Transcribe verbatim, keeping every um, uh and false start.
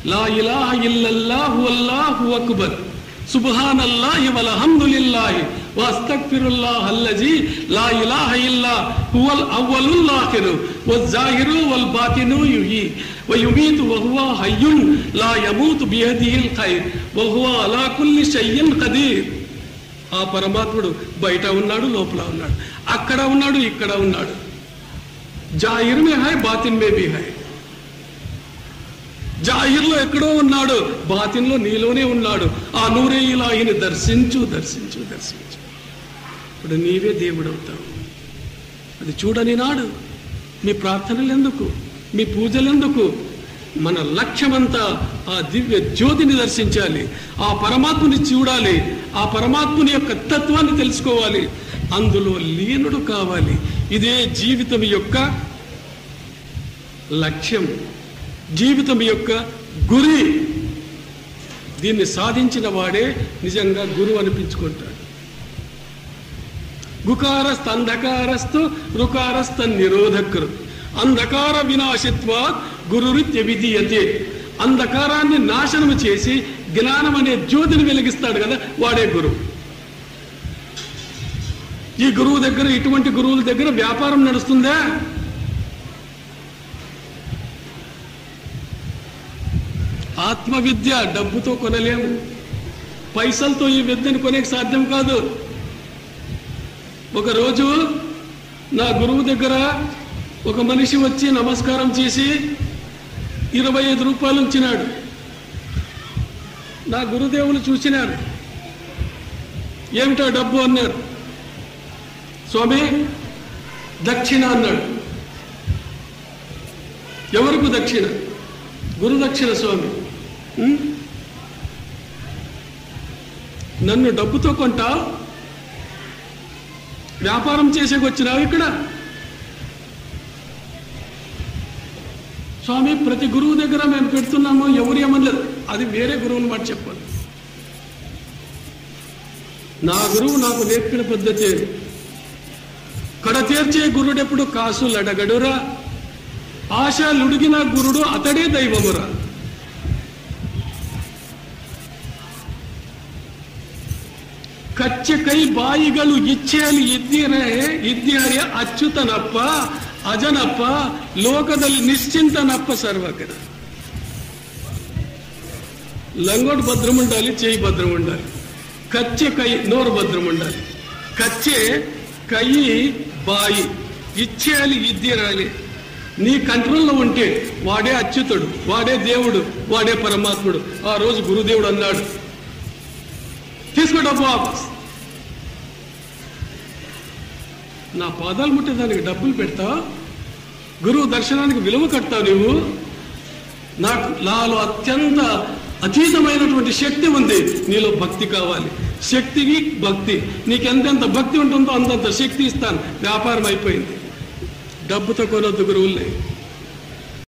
లా ఇలాహ ఇల్లల్లాహు అల్లాహు అక్బర్ సుబ్హానల్లాహి వల్హమ్దులిల్లాహి వస్తగ్ఫిరుల్లాహల్లజీ లా ఇలాహ ఇల్లా హువల్ అవ్వలుల్ ఆఖిరు వజ్జాహిరు వల్ బాతిను యుహీ వయుమీతు వహువ హయ్యున్ లా యమూతు బియదిహిల్ ఖైర్ వహువ అలా కుల్లి షైయిన్ ఖదీర్. ఆ పరమాత్ముడు బయట ఉన్నాడు, లోపల ఉన్నాడు, అక్కడ ఉన్నాడు, ఇక్కడ ఉన్నాడు. జాహిర్ మే హై, బాతిన్ మే భీ హై. జాహిర్లో ఎక్కడో ఉన్నాడు, బాతిన్లో నీలోనే ఉన్నాడు. ఆ నూరే ఇలాహిని దర్శించు దర్శించు దర్శించు. ఇప్పుడు నీవే దేవుడు అవుతావు. అది చూడని నాడు మీ ప్రార్థనలు ఎందుకు, మీ పూజలు ఎందుకు? మన లక్ష్యమంతా ఆ దివ్య జ్యోతిని దర్శించాలి, ఆ పరమాత్ముని చూడాలి, ఆ పరమాత్ముని యొక్క తత్వాన్ని తెలుసుకోవాలి, అందులో లీనుడు కావాలి. ఇదే జీవితం యొక్క లక్ష్యం, జీవితం యొక్క గురి. దీన్ని సాధించిన వాడే నిజంగా గురువు అనిపించుకుంటాడు. గుకారస్థ అంధకారస్థు రుకారస్థ నిరోధకరు అంధకార వినాశిత్వాత్ గురురిత్య విధీయతే. అంధకారాన్ని నాశనం చేసి జ్ఞానం అనే జ్యోతిని వెలిగిస్తాడు కదా, వాడే గురువు. ఈ గురువు దగ్గర, ఇటువంటి గురువుల దగ్గర వ్యాపారం నడుస్తుందా? ఆత్మవిద్య డబ్బుతో కొనలేము, పైసలతో ఈ విద్యను కొనేకి సాధ్యం కాదు. ఒకరోజు నా గురువు దగ్గర ఒక మనిషి వచ్చి నమస్కారం చేసి ఇరవై ఐదు రూపాయలు ఇచ్చినాడు. నా గురుదేవులు చూసినారు. ఏమిటా డబ్బు అన్నారు. స్వామి దక్షిణ అన్నాడు. ఎవరికి దక్షిణ? గురు దక్షిణ స్వామి. నన్ను డబ్బుతో కొంటా, వ్యాపారం చేసేకి వచ్చినావు ఇక్కడ? స్వామి ప్రతి గురువు దగ్గర మేము పెడుతున్నాము, ఎవరు ఏమనలేదు. అది వేరే గురువుని మాట చెప్పాలి. నా గురువు నాకు నేర్పిన పద్ధతి. కడతీర్చే గురుడెప్పుడు కాసులు అడగడురా, ఆశలుడిగిన గురుడు అతడే దైవమురా. ಕಚ್ಚೆ ಕೈ ಬಾಯಿಗಳು ಇಚ್ಛೆಯಲ್ಲಿ ಇದ್ದೀರೇ ಇದ್ದೀರೇ ಅಚ್ಯುತನಪ್ಪ ಅಜನಪ್ಪ ಲೋಕದಲ್ಲಿ ನಿಶ್ಚಿಂತನಪ್ಪ ಸರ್ವಜ್ಞ. లంగోటు భద్రం ఉండాలి, చేయి భద్రం ఉండాలి. కచ్చే కై నోరు భద్రం ఉండాలి. కచ్చే కై బాయి ఇచ్చేయాలి, ఇద్దరాలి. నీ కంట్రోల్లో ఉంటే వాడే అచ్యుతుడు, వాడే దేవుడు, వాడే పరమాత్ముడు. ఆ రోజు గురుదేవుడు అన్నాడు, తీసుకో డబ్బు వాపస్. నా పాదాలు ముట్టేదానికి డబ్బులు పెడతావు, గురువు దర్శనానికి విలువ కడతావు. నువ్వు నాకు నాలో అత్యంత అతీతమైనటువంటి శక్తి ఉంది, నీలో భక్తి కావాలి. శక్తికి భక్తి, నీకు ఎంతెంత భక్తి ఉంటుందో అంతంత శక్తి ఇస్తాను. వ్యాపారం అయిపోయింది. డబ్బుతో కొనొద్దు గురువుల్ని.